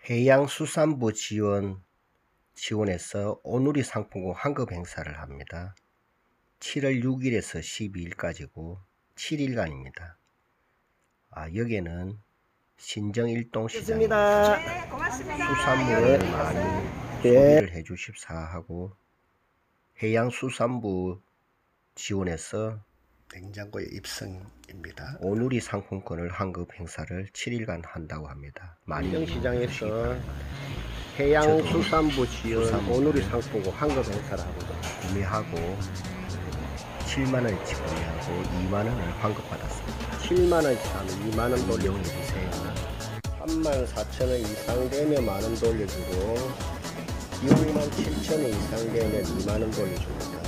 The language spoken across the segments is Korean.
해양수산부 지원에서 오누리 상품권 환급 행사를 합니다. 7월 6일에서 12일까지고 7일간입니다. 여기는 신정일동시장입니다. 네, 고맙습니다. 수산물을 많이 소비를 해주십사 하고 해양수산부 지원에서 냉장고의 입성입니다. 오누리 상품권을 환급 행사를 7일간 한다고 합니다. 만정시장에서 해양수산부 지원 오누리 상품권 환급 행사를 하고 구매하고 7만원치 구매하고 2만원을 환급받았습니다. 7만원치 하면 2만원 돌려주세요. 34,000원 이상 되면 만원 돌려주고 67,000원 이상 되면 2만원 돌려줍니다.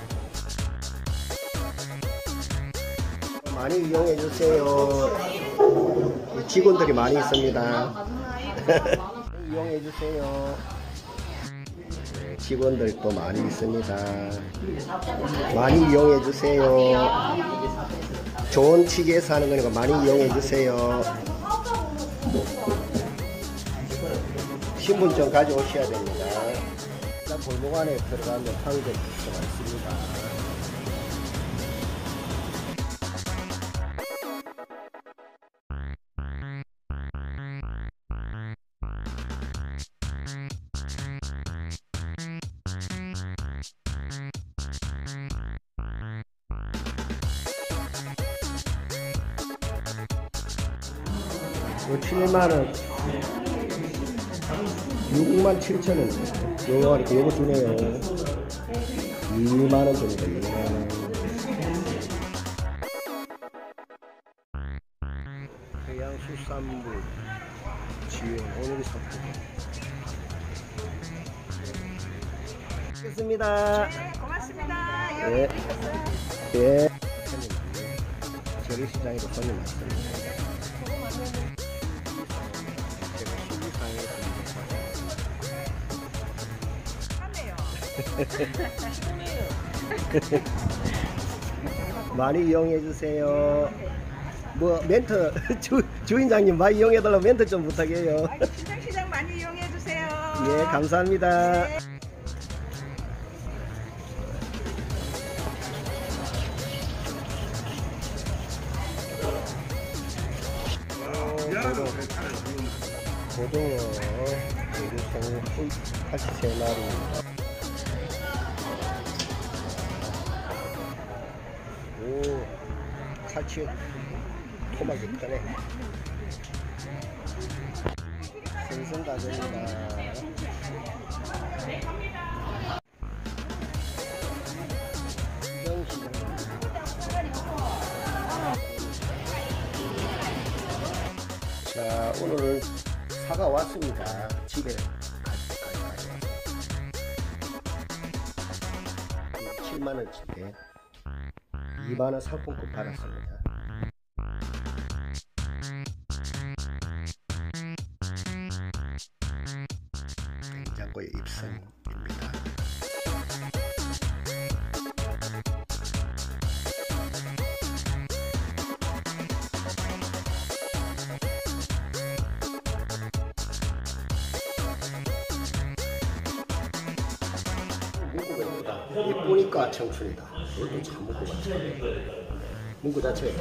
많이 이용해주세요. 직원들이 많이 있습니다. 이용해주세요. 직원들도 많이 있습니다. 많이 이용해주세요. 좋은 취지에서 하는 거니까 많이 이용해주세요. 신분증 가져오셔야 됩니다. 골목 안에 들어가면 환급 수가 있습니다. 요 7만원 67,000원 요거 주네요. 2만원 줍니다. 2만원. 해양수산부 지원 오누리 상품 알겠습니다. 네, 고맙습니다. 네. 네. 재래시장에도 손님 많습니다. 많이 이용해주세요. 멘트 주인장님 많이 이용해달라고 멘트 좀 부탁해요. 신정시장 많이 이용해주세요. 예, 감사합니다. 고등어, 대구송, 칼치 3마리. 오, 칼치 토막이 크네. 생선 가져옵니다. 자, 오늘은 사가 왔습니다. 집에 가져왔습니다. 7만원치인데 2만원 상품권 받았습니다. 냉장고의 입성입니다. 문구가 예쁘다. 예쁘니까 청춘이다. 이것도 참 문구 같아. 문구 자체.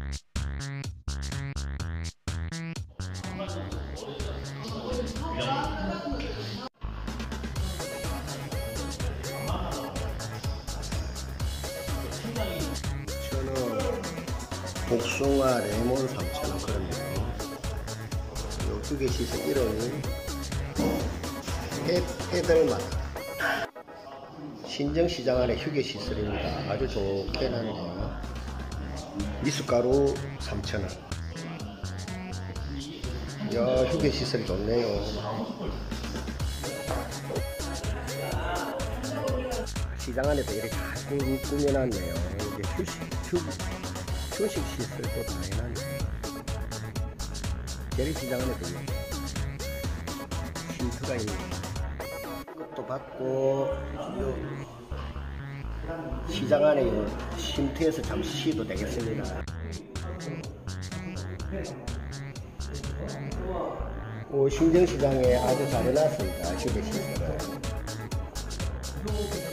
저는 복숭아 레몬 3,000원 그렇네요. 요 2개 시세 1원. 해들마다 신정시장 안에 휴게시설입니다. 아주 좋게 해놨네요. 미숫가루 3,000원. 야, 휴게시설이 좋네요. 시장 안에도 이렇게 다 꾸며놨네요. 이게 휴식시설도 다 해놨네요. 재래시장 안에도 쉼터가 있네요. 또 받고 시장 안에 쉼터에서 잠시 쉬도 되겠습니다. 신정시장에 아주 잘 해놨습니다. 휴게시설을.